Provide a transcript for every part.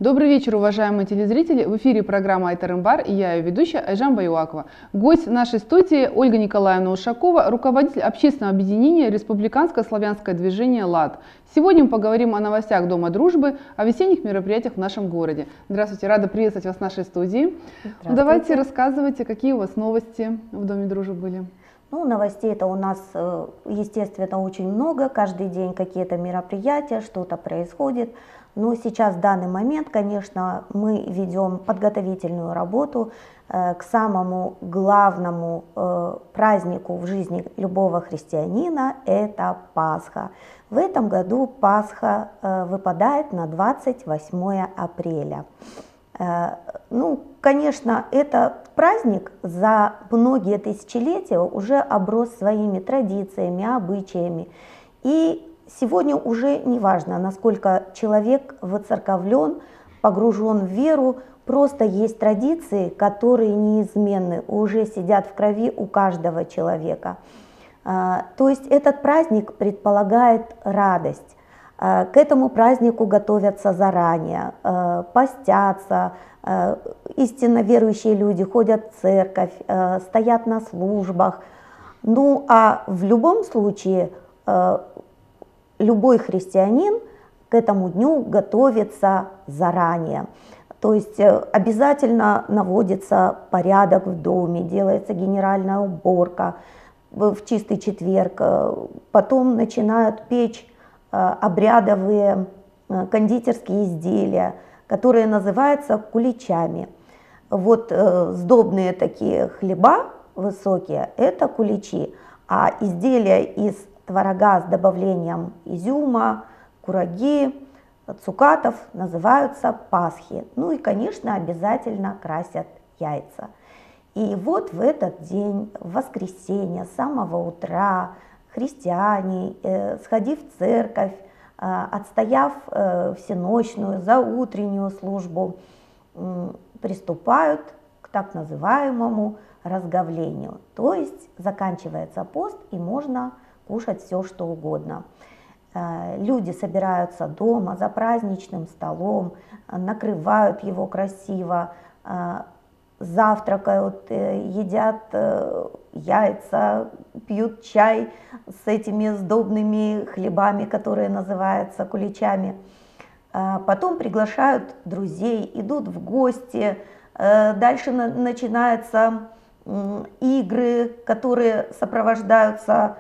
Добрый вечер, уважаемые телезрители! В эфире программа «Айтарымбар» и я, ее ведущая Айжан Баюакова. Гость нашей студии Ольга Николаевна Ушакова, руководитель общественного объединения «Республиканское славянское движение ЛАД». Сегодня мы поговорим о новостях Дома дружбы, о весенних мероприятиях в нашем городе. Здравствуйте, рада приветствовать вас в нашей студии. Давайте рассказывайте, какие у вас новости в Доме дружбы были. Новостей это у нас, естественно, очень много. Каждый день какие-то мероприятия, что-то происходит. Но сейчас, в данный момент, конечно, мы ведем подготовительную работу к самому главному празднику в жизни любого христианина – это Пасха. В этом году Пасха выпадает на 28 апреля. Конечно, этот праздник за многие тысячелетия уже оброс своими традициями, обычаями. И сегодня уже не важно, насколько человек воцерковлен, погружен в веру, просто есть традиции, которые неизменны, уже сидят в крови у каждого человека. То есть этот праздник предполагает радость. К этому празднику готовятся заранее, постятся, истинно верующие люди ходят в церковь, стоят на службах. А в любом случае любой христианин к этому дню готовится заранее. То есть обязательно наводится порядок в доме, делается генеральная уборка в чистый четверг, потом начинают печь обрядовые кондитерские изделия, которые называются куличами. Сдобные такие хлеба высокие – это куличи, а изделия из творога с добавлением изюма, кураги, цукатов называются пасхи. И, конечно, обязательно красят яйца. И в этот день, в воскресенье, с самого утра, христиане, сходив в церковь, отстояв всеночную, заутреннюю службу, приступают к так называемому разговлению. То есть заканчивается пост и можно кушать все, что угодно. Люди собираются дома за праздничным столом, накрывают его красиво, завтракают, едят яйца, пьют чай с этими сдобными хлебами, которые называются куличами. Потом приглашают друзей, идут в гости. Дальше начинаются игры, которые сопровождаются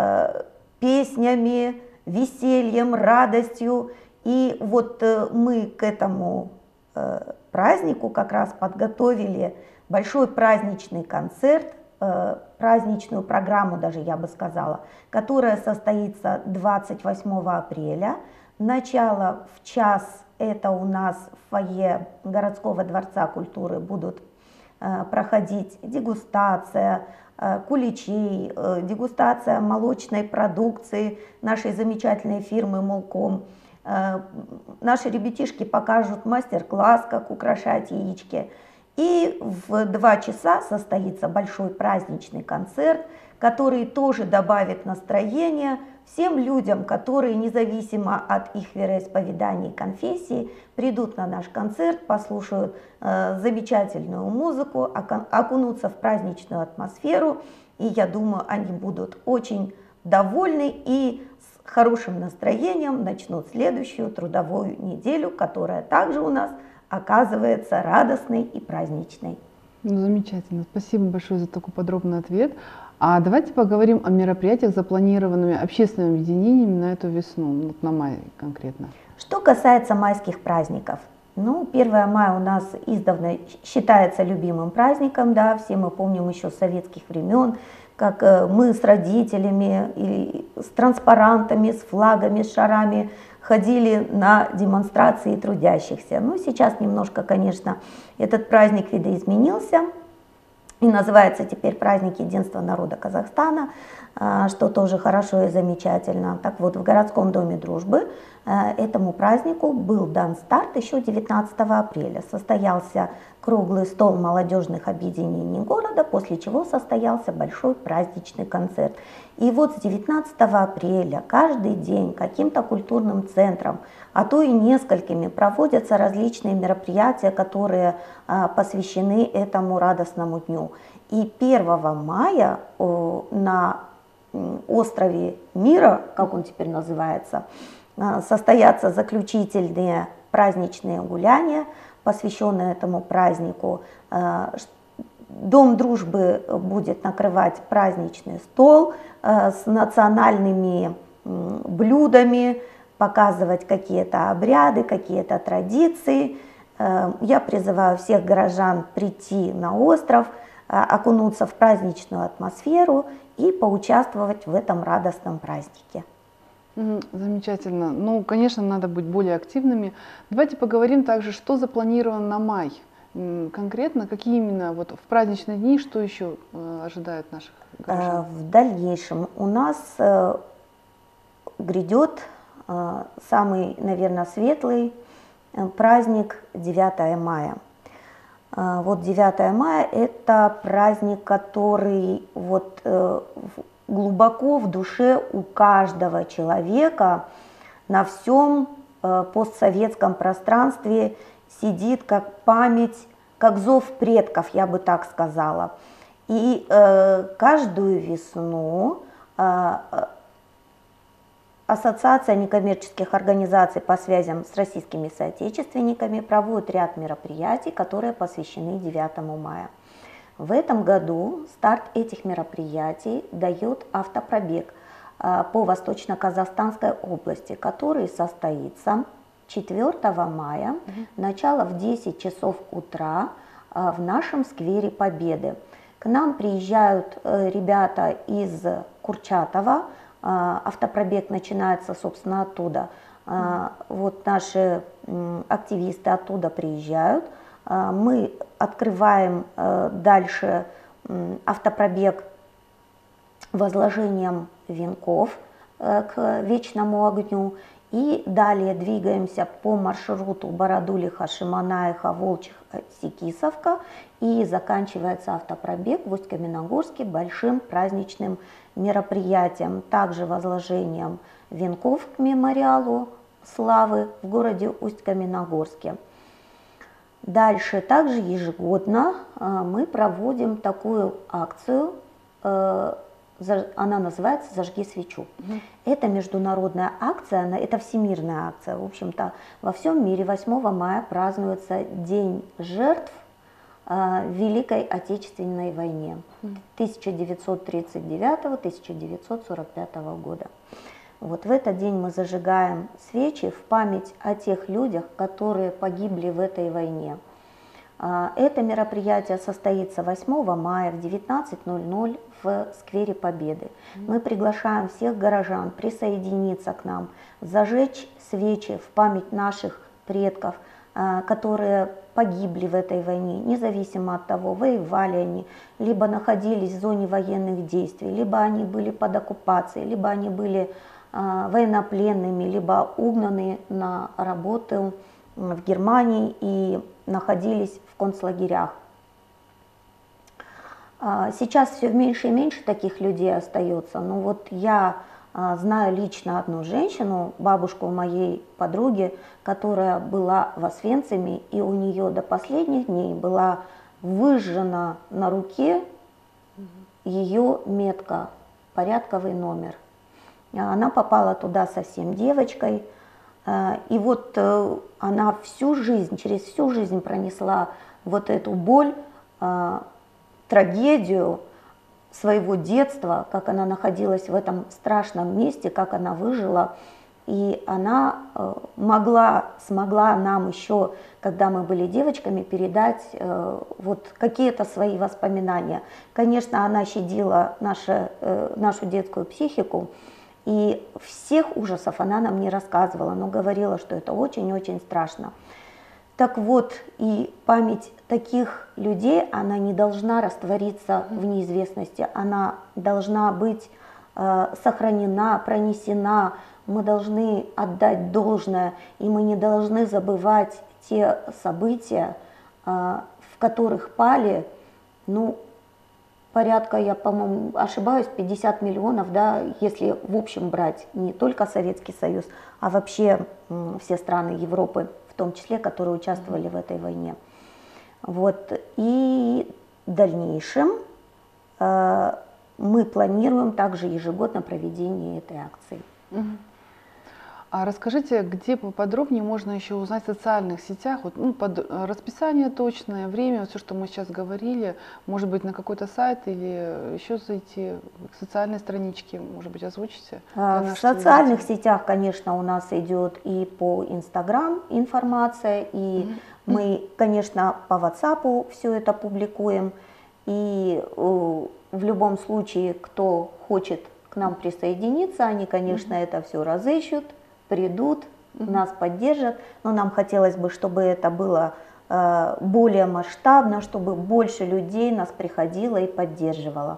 песнями, весельем, радостью. И мы к этому празднику как раз подготовили большой праздничный концерт, праздничную программу даже, я бы сказала, которая состоится 28 апреля. Начало в час, это у нас в фойе городского дворца культуры будут проходить дегустация куличей, дегустация молочной продукции нашей замечательной фирмы «Молком». Наши ребятишки покажут мастер-класс, как украшать яички. И в 2 часа состоится большой праздничный концерт, который тоже добавит настроение всем людям, которые независимо от их вероисповедания и конфессии придут на наш концерт, послушают замечательную музыку, окунутся в праздничную атмосферу. И я думаю, они будут очень довольны и с хорошим настроением начнут следующую трудовую неделю, которая также у нас оказывается радостной и праздничной. Замечательно. Спасибо большое за такой подробный ответ. А давайте поговорим о мероприятиях, запланированными общественными объединениями на эту весну, на май конкретно. Что касается майских праздников. 1 мая у нас издавна считается любимым праздником, да, все мы помним еще с советских времен, как мы с родителями, и с транспарантами, с флагами, с шарами ходили на демонстрации трудящихся. Сейчас немножко, конечно, этот праздник видоизменился и называется теперь праздник Единства народа Казахстана, что тоже хорошо и замечательно. Так вот, в городском доме дружбы этому празднику был дан старт еще 19 апреля. Состоялся круглый стол молодежных объединений города, после чего состоялся большой праздничный концерт. И вот с 19 апреля каждый день каким-то культурным центром, а то и несколькими, проводятся различные мероприятия, которые посвящены этому радостному дню. И 1 мая на острове Мира, как он теперь называется, состоятся заключительные праздничные гуляния, посвященные этому празднику. Дом дружбы будет накрывать праздничный стол с национальными блюдами, показывать какие-то обряды, какие-то традиции. Я призываю всех горожан прийти на остров, окунуться в праздничную атмосферу и поучаствовать в этом радостном празднике. Замечательно. Ну, конечно, надо быть более активными. Давайте поговорим также, что запланировано на май. Конкретно, какие именно вот в праздничные дни, что еще ожидает наших горожан? В дальнейшем у нас грядет самый, наверное, светлый праздник 9 мая. Вот 9 мая – это праздник, который вот глубоко в душе у каждого человека на всем постсоветском пространстве сидит как память, как зов предков, я бы так сказала. И каждую весну Ассоциация некоммерческих организаций по связям с российскими соотечественниками проводит ряд мероприятий, которые посвящены 9 мая. В этом году старт этих мероприятий дает автопробег по Восточно-Казахстанской области, который состоится 4 мая, начало в 10 часов утра в нашем сквере Победы. К нам приезжают ребята из Курчатова, автопробег начинается, собственно, оттуда. Вот наши активисты оттуда приезжают. Мы открываем дальше автопробег возложением венков к вечному огню. И далее двигаемся по маршруту Бородулиха, Шиманаиха, Волчих, Секисовка. И заканчивается автопробег в Усть-Каменогорске большим праздничным мероприятием, также возложением венков к мемориалу славы в городе Усть-Каменогорске. Дальше также ежегодно мы проводим такую акцию, она называется «Зажги свечу». Это международная акция, это всемирная акция. В общем-то, во всем мире 8 мая празднуется День жертв в Великой Отечественной войне 1939-1945 года. Вот в этот день мы зажигаем свечи в память о тех людях, которые погибли в этой войне. Это мероприятие состоится 8 мая в 19:00 в сквере Победы. Мы приглашаем всех горожан присоединиться к нам, зажечь свечи в память наших предков, которые погибли в этой войне, независимо от того, воевали они, либо находились в зоне военных действий, либо они были под оккупацией, либо они были военнопленными, либо угнаны на работу в Германии и находились в концлагерях. Сейчас все меньше и меньше таких людей остается. Но вот я знаю лично одну женщину, бабушку моей подруги, которая была в Освенциме, и у нее до последних дней была выжжена на руке ее метка, порядковый номер. Она попала туда совсем девочкой, и вот она всю жизнь, через всю жизнь пронесла вот эту боль, трагедию своего детства, как она находилась в этом страшном месте, как она выжила. И она смогла нам еще, когда мы были девочками, передать вот какие-то свои воспоминания. Конечно, она щадила нашу детскую психику, и всех ужасов она нам не рассказывала, но говорила, что это очень-очень страшно. Так вот, и память таких людей, она не должна раствориться в неизвестности, она должна быть сохранена, пронесена, мы должны отдать должное, и мы не должны забывать те события, в которых пали, ну, порядка, я, по-моему, ошибаюсь, 50 миллионов, да, если в общем брать не только Советский Союз, а вообще все страны Европы, в том числе, которые участвовали в этой войне. Вот. И в дальнейшем мы планируем также ежегодно проведение этой акции. А расскажите, где поподробнее можно еще узнать в социальных сетях, вот, ну, расписание точное, время, вот все, что мы сейчас говорили, может быть, на какой-то сайт или еще зайти к социальной страничке, может быть, озвучите? В социальных сетях, конечно, у нас идет и по Инстаграм информация, и мы, конечно, по WhatsApp все это публикуем, и в любом случае, кто хочет к нам присоединиться, они, конечно, это все разыщут, придут, нас поддержат, но нам хотелось бы, чтобы это было более масштабно, чтобы больше людей нас приходило и поддерживало.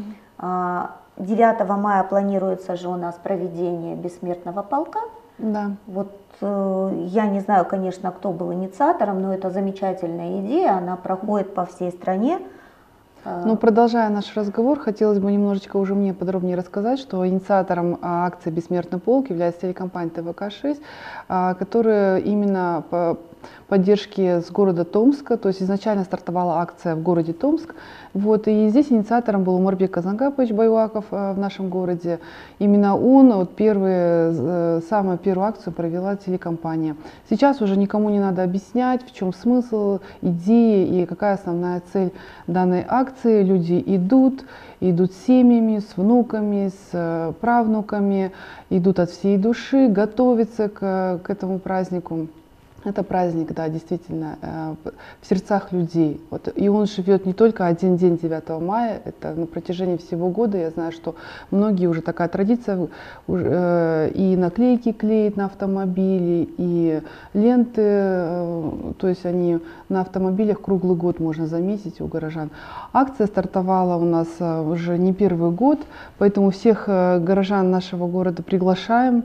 9 мая планируется же у нас проведение бессмертного полка. Да. Вот я не знаю, конечно, кто был инициатором, но это замечательная идея, она проходит по всей стране. Ну, продолжая наш разговор, хотелось бы немножечко уже мне подробнее рассказать, что инициатором акции «Бессмертный полк» является телекомпания ТВК-6, которая именно по поддержке с города Томска, то есть изначально стартовала акция в городе Томск, вот, и здесь инициатором был Умарбек Казангапович Баюаков в нашем городе. Именно он вот, самую первую акцию провела телекомпания. Сейчас уже никому не надо объяснять, в чем смысл, идеи и какая основная цель данной акции. Люди идут с семьями, с внуками, с правнуками, идут от всей души, готовятся к этому празднику. Это праздник, да, действительно, в сердцах людей. Вот, и он живет не только один день 9 мая, это на протяжении всего года. Я знаю, что многие уже такая традиция, и наклейки клеят на автомобили, и ленты, то есть они на автомобилях круглый год можно заметить у горожан. Акция стартовала у нас уже не первый год, поэтому всех горожан нашего города приглашаем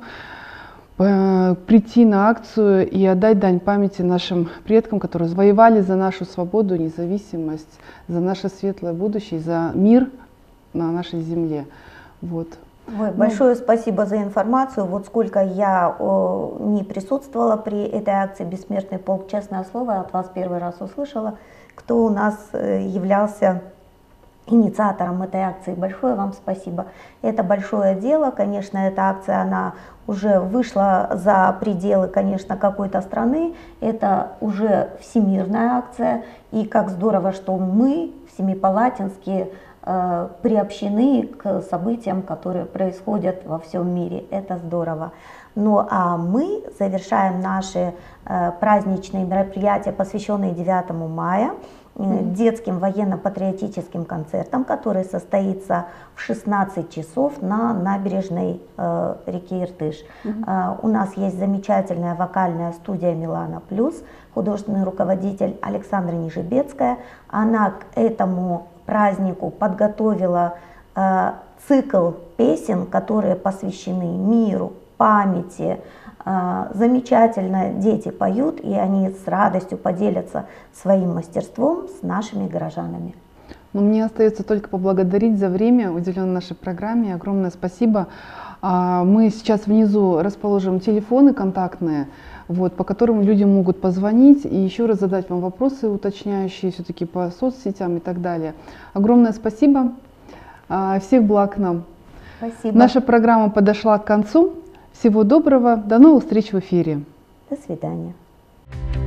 прийти на акцию и отдать дань памяти нашим предкам, которые завоевали за нашу свободу, независимость, за наше светлое будущее, за мир на нашей земле. Вот. Большое спасибо за информацию. Вот сколько я не присутствовала при этой акции «Бессмертный полк», честное слово, от вас первый раз услышала, кто у нас являлся инициатором этой акции. Большое вам спасибо. Это большое дело, конечно, эта акция, она уже вышла за пределы, конечно, какой-то страны. Это уже всемирная акция. И как здорово, что мы в Семипалатинске приобщены к событиям, которые происходят во всем мире. Это здорово. Ну а мы завершаем наши праздничные мероприятия, посвященные 9 мая, детским военно-патриотическим концертом, который состоится в 16 часов на набережной реки Иртыш. У нас есть замечательная вокальная студия «Милана Плюс», художественный руководитель Александра Нижебецкая. Она к этому празднику подготовила цикл песен, которые посвящены миру, памяти. Замечательно дети поют, и они с радостью поделятся своим мастерством с нашими горожанами. Но мне остается только поблагодарить за время, уделенное нашей программе. Огромное спасибо. Мы сейчас внизу расположим телефоны контактные, вот, по которым люди могут позвонить и еще раз задать вам вопросы уточняющие все-таки по соцсетям и так далее. Огромное спасибо. Всех благ нам. Спасибо. Наша программа подошла к концу. Всего доброго. До новых встреч в эфире. До свидания.